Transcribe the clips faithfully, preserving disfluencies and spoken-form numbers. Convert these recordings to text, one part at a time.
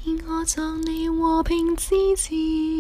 请我葬你和平之前，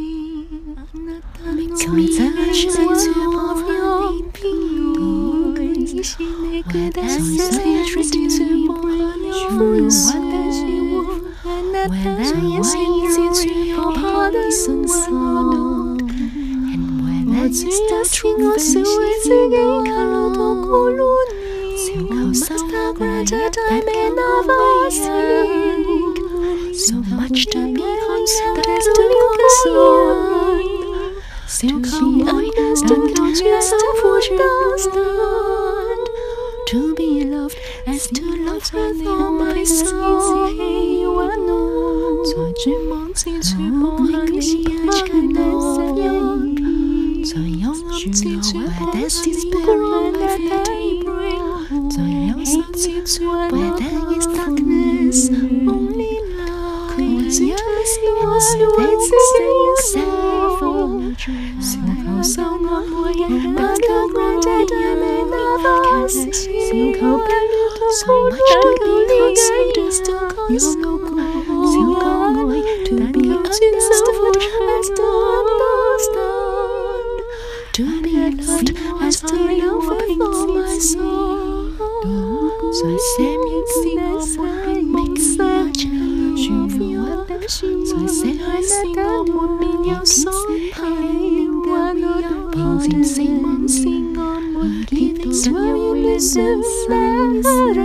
从这世界我有你，是你给的世界全部有我的希望，那他也是一切可怕的生活。我只有是我是为自己靠路途过路你，我 must have greater time and overseeing so much to be considered to concern still come understand not just understand to be loved as to love with all my soul 在绝望之处望向你眼內在幽暗之處，Where there is spirit of daybreak，在憂傷之處，Where there is darkness，only love。佢只係我是為自己釋放，小求受安慰，不求我這對你那把小求不了痛苦，但求理解有路過，小求愛，但求專守護 as to understand。To be loved as to love with all my soul 在寫面是我們便沒失傳我的在寫開是我們便有所係平靜死亡是我們結的所有的相識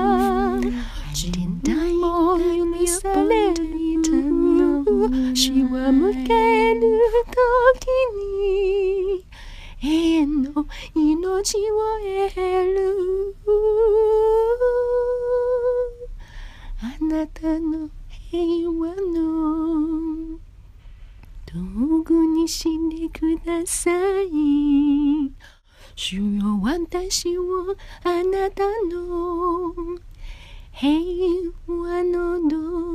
簡單我要你捨你疼是我們給了時に永遠の命を得るあなたの平和の道具にしてください主よ私をあなたの平和の道